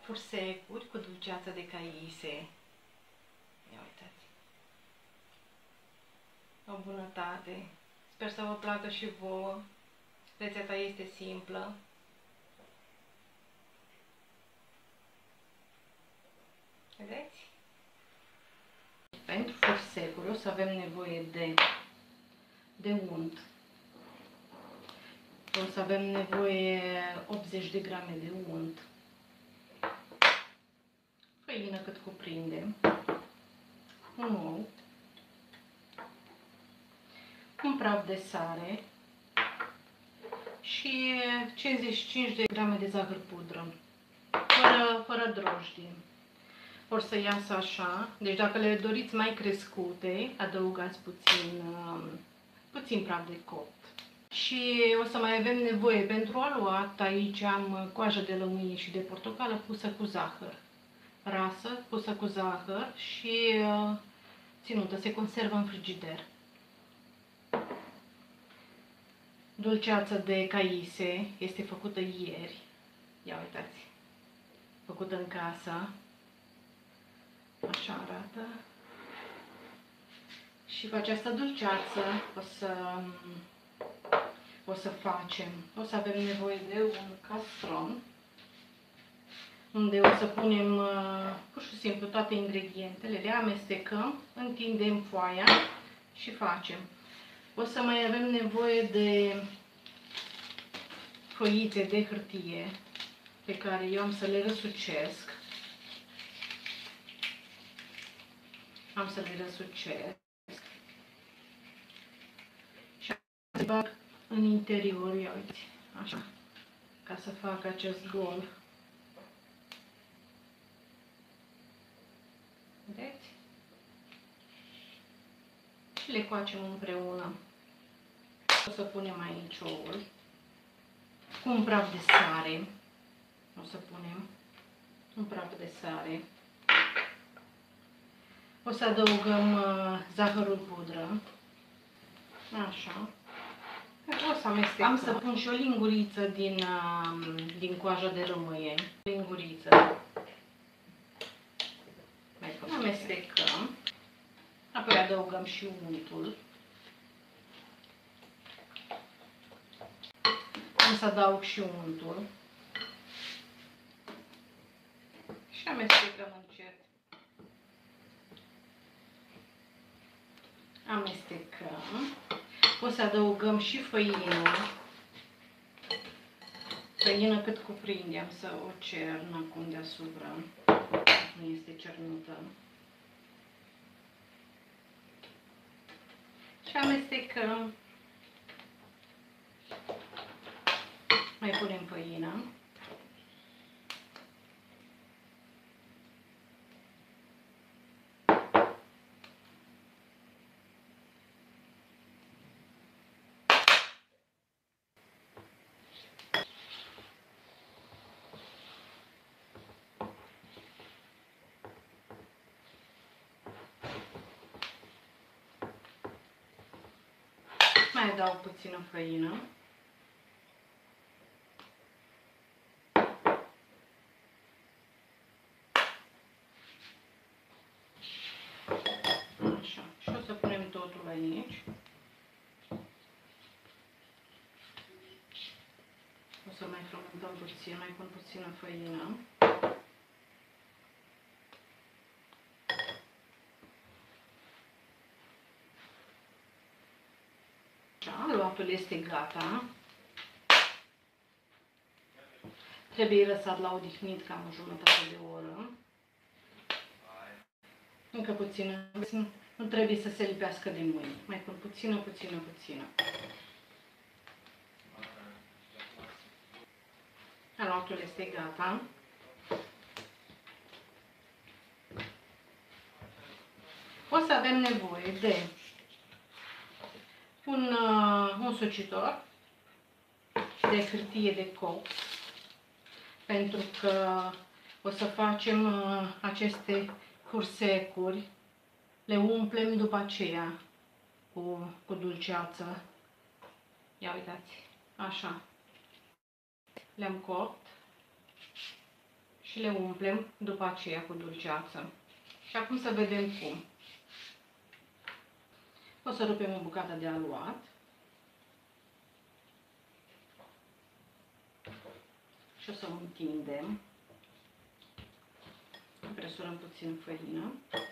fursecuri cu dulceață de caise. Ia uitați. O bunătate. Sper să vă placă și vouă. Rețeta este simplă. Vedeți? Pentru fursecuri o să avem nevoie de unt. O să avem nevoie 80 de grame de unt. Făină cât cuprinde. Un ou. Un praf de sare. Și 55 de grame de zahăr pudră. Fără drojdie. Or să iasă așa. Deci dacă le doriți mai crescute, adăugați puțin praf de copt. Și o să mai avem nevoie pentru aluat. Aici am coajă de lămâie și de portocală pusă cu zahăr. Rasă, pusă cu zahăr și ținută. Se conservă în frigider. Dulceața de caise este făcută ieri. Ia uitați. Făcută în casă. Așa arată. Și cu această dulceață o să avem nevoie de un castron unde o să punem pur și simplu toate ingredientele, le amestecăm, întindem foaia și facem. O să mai avem nevoie de foițe de hârtie pe care eu am să le răsucesc. Am să le răsucesc și le bag în interior, ia uite, așa, ca să fac acest gol. Vedeți? Și le coacem împreună. O să punem aici oul cu un praf de sare. O să punem un praf de sare. O să adăugăm zahărul pudră. Așa. O să amestecăm. Am să pun și o linguriță din coaja de lămâie. Linguriță. Amestecăm. Apoi adăugăm și untul. Am să adaug și untul. Și amestecăm încet. Amestecăm. O să adăugăm și făină. Făină cât cuprinde. Am să o cern acum deasupra. Nu este cernută. Și amestecăm. Mai punem făină. Mai adaug puțină făină. Așa. Și o să punem totul aici. O să mai frământăm puțin, mai pun puțină făină. Aluatul este gata. Trebuie lăsat la odihnit cam o jumătate de oră. Încă puțină. Nu trebuie să se lipească de mâini. Mai pun puțină. Aluatul este gata. O să avem nevoie de un sucitor de hârtie de cox, pentru că o să facem aceste fursecuri, le umplem după aceea cu dulceață. Ia uitați, așa. Le-am copt și și le umplem după aceea cu dulceață. Și acum să vedem cum. O să rupem o bucată de aluat. Și o să o întindem. Presurăm puțin făină.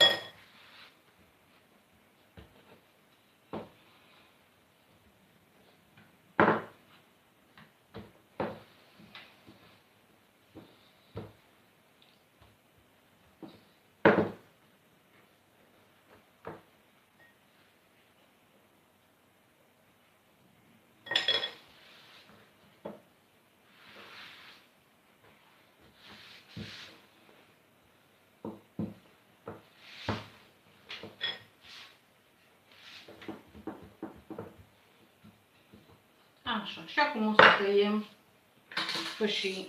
Așa, și acum o să tăiem fâșii.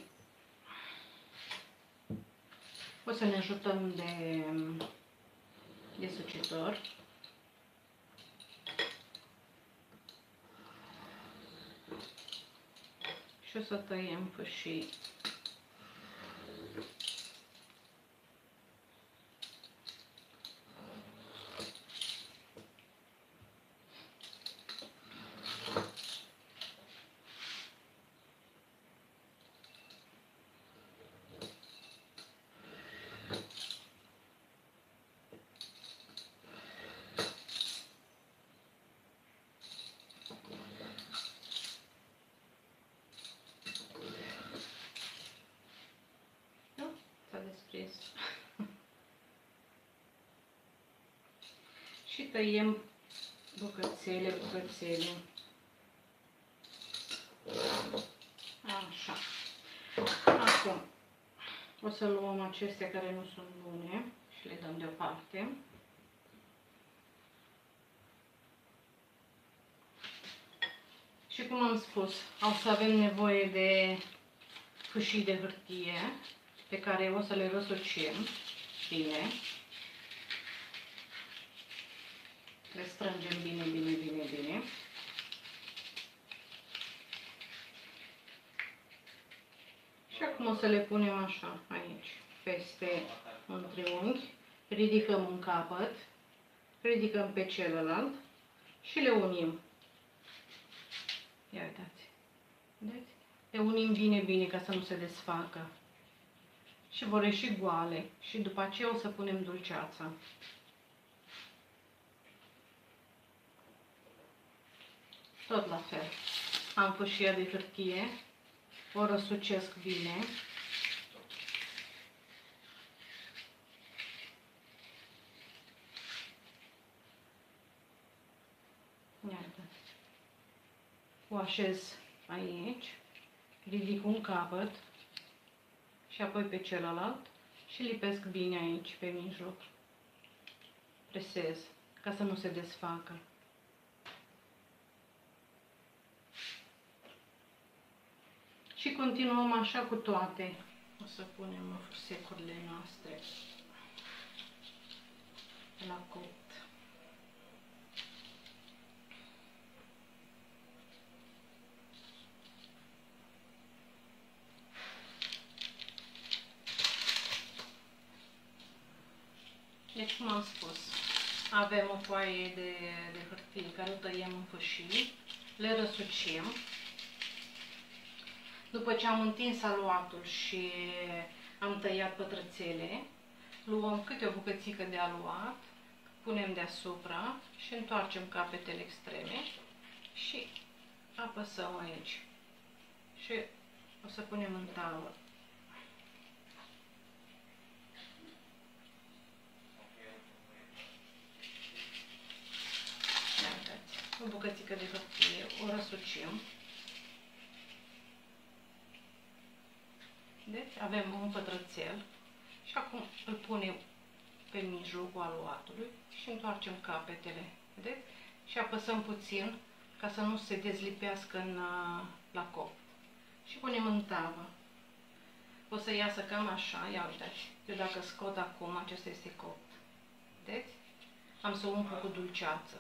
O să ne ajutăm de sucitor. Și o să tăiem fâșii. Și tăiem bucățele. Așa. Acum o să luăm acestea care nu sunt bune și le dăm deoparte. Și cum am spus, o să avem nevoie de fâșii de hârtie pe care o să le răsucim bine. Le strângem bine. Și acum o să le punem așa, aici, peste un triunghi. Ridicăm un capăt, ridicăm pe celălalt și le unim. Ia uitați. Vedeți? Le unim bine ca să nu se desfacă. Și vor ieși goale. Și după aceea o să punem dulceața. Tot la fel. Am fâșia de hârtie. O răsucesc bine. Iată. O așez aici. Ridic un capăt. Și apoi pe celălalt. Și lipesc bine aici, pe mijloc. Presez, ca să nu se desfacă. Și continuăm așa cu toate. O să punem fursecurile noastre la copt. Deci, cum am spus, avem o foaie de hârtie care o tăiem în fâșii, le răsucim. După ce am întins aluatul și am tăiat pătrățele, luăm câte o bucățică de aluat, punem deasupra și întoarcem capetele extreme și apăsăm aici. Și o să punem în tavă. O bucățică de hârtie, o răsucim. Deci avem un pătrățel și acum îl punem pe mijlocul aluatului și întoarcem capetele. Vedeți? Și apăsăm puțin ca să nu se dezlipească la copt. Și punem în tavă. O să iasă cam așa. Ia uitați. Eu dacă scot acum, acesta este copt. Vedeți? Am să umplu cu dulceață.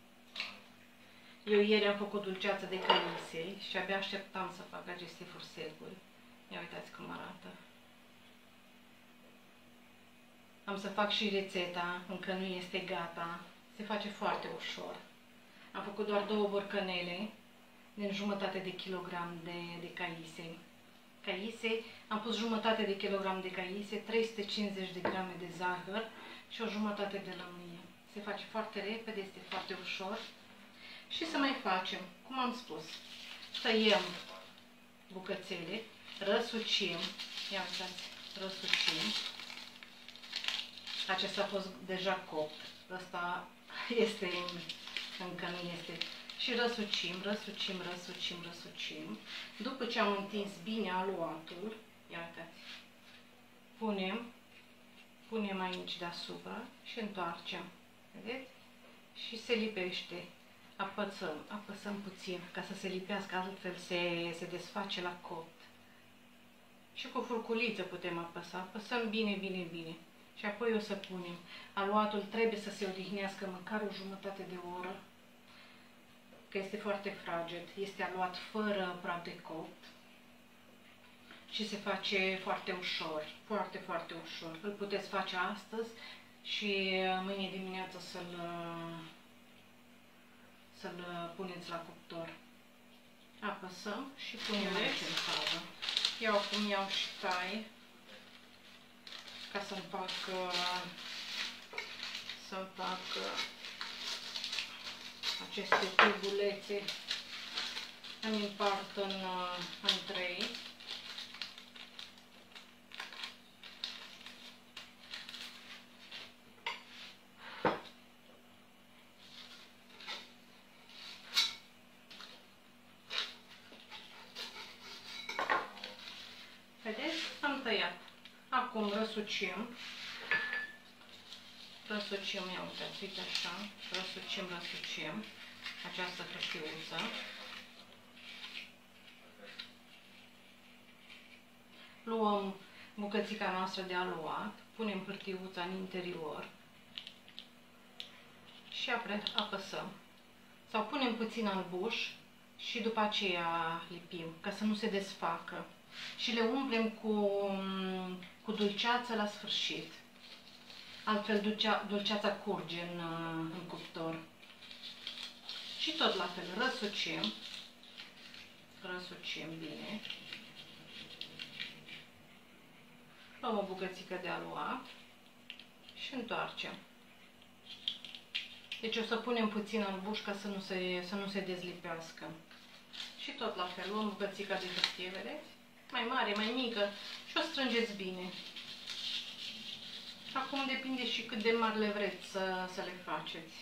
Eu ieri am făcut dulceață de călisei și abia așteptam să fac aceste fursecuri. Ia uitați cum arată. Am să fac și rețeta, încă nu este gata. Se face foarte ușor. Am făcut doar 2 borcanele din jumătate de kilogram de caise. Caise, am pus jumătate de kilogram de caise, 350 de grame de zahăr și o jumătate de lămâie. Se face foarte repede, este foarte ușor. Și să mai facem, cum am spus, tăiem bucățele, răsucim, ia uitați, răsucim. Acesta a fost deja copt, ăsta este, încă nu este. Și răsucim, răsucim, răsucim, răsucim. După ce am întins bine aluatul, ia uitați, punem aici deasupra și întoarcem, vedeți? Și se lipește. Apăsăm puțin ca să se lipească, altfel se desface la copt. Și cu furculiță putem apăsa, apăsăm bine, bine, bine. Și apoi o să punem. Aluatul trebuie să se odihnească măcar o jumătate de oră, că este foarte fraged. Este aluat fără praf de copt și se face foarte ușor, foarte, foarte ușor. Îl puteți face astăzi și mâine dimineață să-l puneți la cuptor. Apăsăm și punem aici în tavă. Eu acum iau și tai ca să-mi fac aceste tubulețe. Îmi împart în 3. Vedeți? Am tăiat. Acum răsucim. Răsucim, ia uitați, uite așa. Răsucim această hârtiuță. Luăm bucățica noastră de aluat, punem hârtiuța în interior și apăsăm. Sau punem puțin albuș și după aceea lipim, ca să nu se desfacă. Și le umplem cu dulceață la sfârșit. Altfel dulceața curge în cuptor. Și tot la fel, răsucim bine. Luăm o bucățică de aluat și întoarcem. Deci o să punem puțin albuș ca să nu se dezlipească. Și tot la fel, luăm bucățica de hârtie, vedeți? Mai mare, mai mică și o strângeți bine. Acum depinde și cât de mari le vreți să le faceți.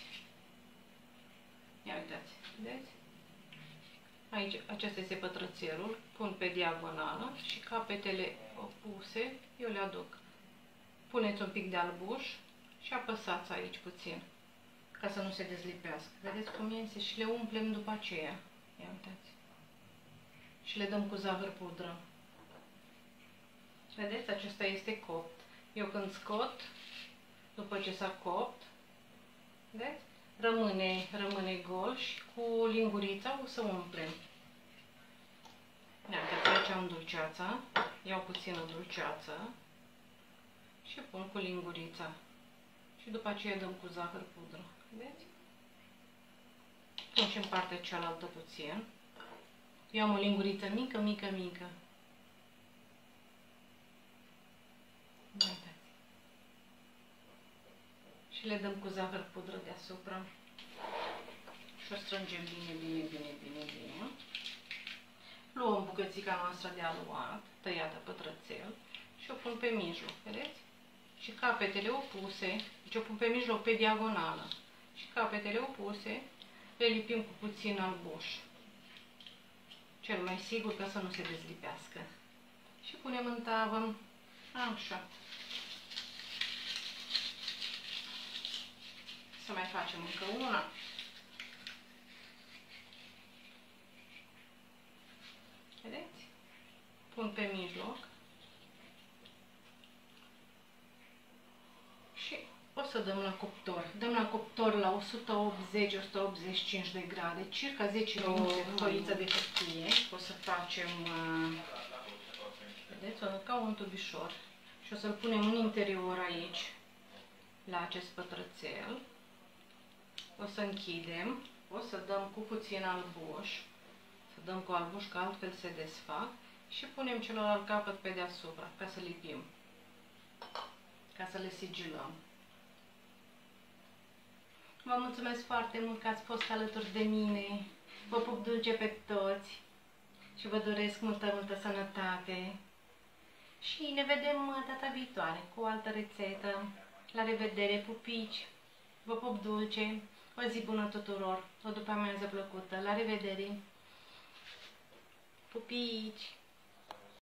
Ia uitați, vedeți? Aici, acesta este pătrățelul, pun pe diagonală și capetele opuse eu le aduc. Puneți un pic de albuș și apăsați aici puțin, ca să nu se dezlipească. Vedeți cum iese și le umplem după aceea. Ia uitați. Și le dăm cu zahăr pudră. Vedeți, acesta este copt. Eu când scot, după ce s-a copt, vedeți? Rămâne gol și cu lingurița o să umplem. Iată, aici am dulceața, iau puțină dulceață și pun cu lingurița. Și după aceea dăm cu zahăr pudră. Vedeți? Pun și în partea cealaltă puțin. Eu am o linguriță mică, mică, mică. Uitați. Și le dăm cu zahăr pudră deasupra. Și o strângem bine, bine, bine, bine, bine. Luăm bucățica noastră de aluat, tăiată pătrățel, și o pun pe mijloc, vedeți? Și capetele opuse, deci o pun pe mijloc pe diagonală. Și capetele opuse le lipim cu puțin albuș. Cel mai sigur ca să nu se dezlipească. Și punem în tavă. Așa. Să mai facem încă una. Vedeți? Pun pe mijloc. Și o să dăm la cuptor. Dăm la cuptor la 180-185 de grade, circa 10 minute, foița de hârtie. O să facem, vedeți, ca un tubișor. Și o să-l punem în interior aici. la acest pătrățel. O să închidem, o să dăm cu puțin albuș, să dăm cu albuș că altfel se desfac și punem celălalt capăt pe deasupra ca să lipim, ca să le sigilăm. Vă mulțumesc foarte mult că ați fost alături de mine, vă pup dulce pe toți și vă doresc multă sănătate și ne vedem data viitoare cu o altă rețetă. La revedere, pupici! Vă pup dulce! O zi bună tuturor! O după amiază plăcută! La revedere! Pupici!